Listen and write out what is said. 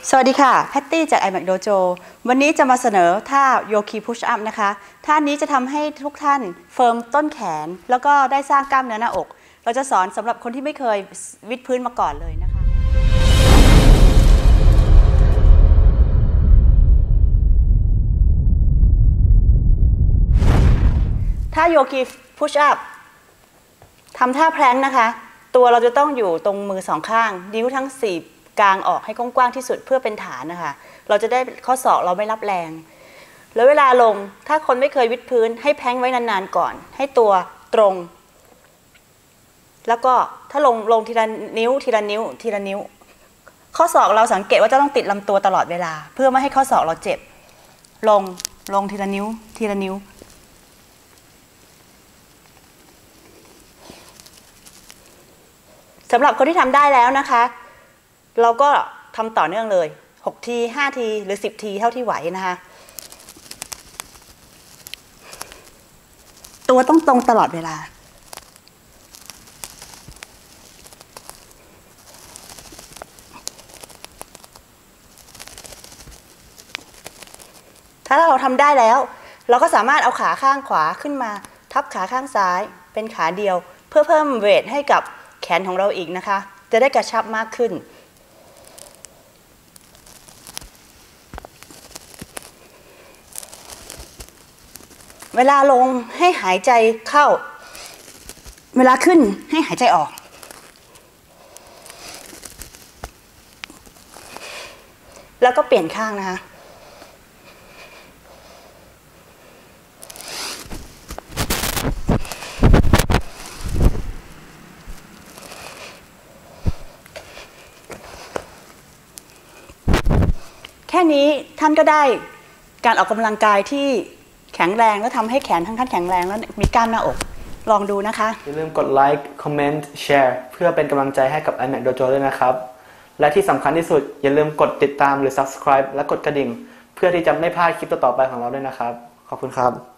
สวัสดีค่ะแพตตี้จาก iMac Dojo วันนี้จะมาเสนอท่าโยคีพุชอัพนะคะท่านี้จะทำให้ทุกท่านเฟิร์มต้นแขนแล้วก็ได้สร้างกล้ามเนื้อหน้าอกเราจะสอนสำหรับคนที่ไม่เคยวิดพื้นมาก่อนเลยนะคะท่าโยคีพุชอัพทำท่าแพลงก์นะคะตัวเราจะต้องอยู่ตรงมือสองข้างนิ้วทั้ง4กางออกให้กว้างๆที่สุดเพื่อเป็นฐานนะคะเราจะได้ข้อศอกเราไม่รับแรงแล้วเวลาลงถ้าคนไม่เคยวิดพื้นให้แพลงก์ไว้นานๆก่อนให้ตัวตรงแล้วก็ถ้าลงทีละนิ้วทีละนิ้วทีละนิ้วข้อศอกเราสังเกตว่าจะต้องติดลำตัวตลอดเวลาเพื่อไม่ให้ข้อศอกเราเจ็บลงทีละนิ้วทีละนิ้วสำหรับคนที่ทำได้แล้วนะคะเราก็ทำต่อเนื่องเลย6ที5ทีหรือ10ทีเท่าที่ไหวนะคะตัวต้องตรงตลอดเวลาถ้าเราทำได้แล้วเราก็สามารถเอาขาข้างขวาขึ้นมาทับขาข้างซ้ายเป็นขาเดียวเพื่อเพิ่มเวทให้กับแขนของเราอีกนะคะจะได้กระชับมากขึ้นเวลาลงให้หายใจเข้าเวลาขึ้นให้หายใจออกแล้วก็เปลี่ยนข้างนะคะแค่นี้ท่านก็ได้การออกกำลังกายที่แข็งแรงและทำให้แขนทั้งท่านแข็งแรงแล้วมีกล้ามหน้าอกลองดูนะคะอย่าลืมกดไลค์คอมเมนต์แชร์เพื่อเป็นกำลังใจให้กับ iMac Dojo ด้วยนะครับและที่สำคัญที่สุดอย่าลืมกดติดตามหรือ Subscribe และกดกระดิ่งเพื่อที่จะไม่พลาดคลิปต่อๆไปของเราด้วยนะครับขอบคุณครับ